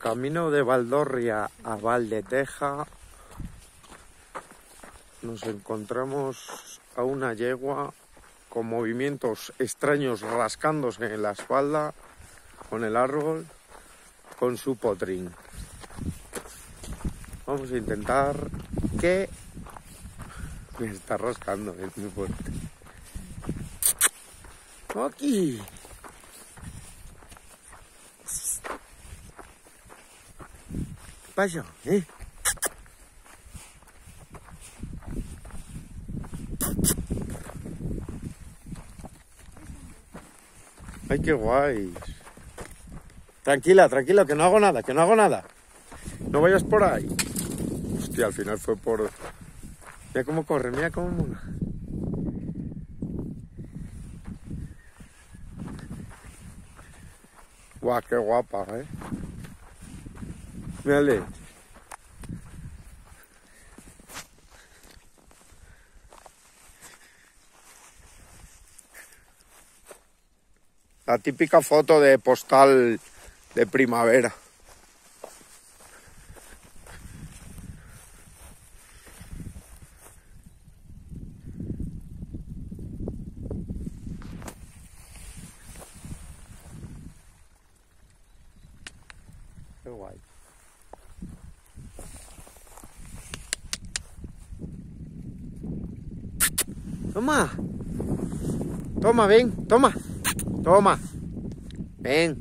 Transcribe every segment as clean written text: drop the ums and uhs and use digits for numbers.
Camino de Valdorria a Valdeteja nos encontramos a una yegua con movimientos extraños rascándose en la espalda con el árbol con su potrín. Vamos a intentar que... Me está rascando, es muy fuerte. ¡Aquí! ¿Qué pasa? ¡Ay, qué guay! Tranquila, tranquila, que no hago nada, que no hago nada. No vayas por ahí. Hostia, al final fue por... Mira cómo corre, mira cómo mola. Guau, qué guapa, Mírale. La típica foto de postal de primavera. Qué guay. Toma. Toma, ven, toma. Toma. Ven.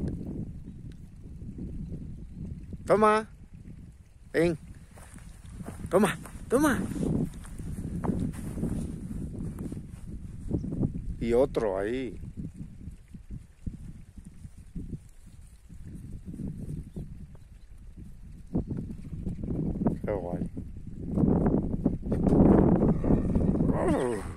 Toma. Ven. Toma, toma. Y otro ahí. Qué guay.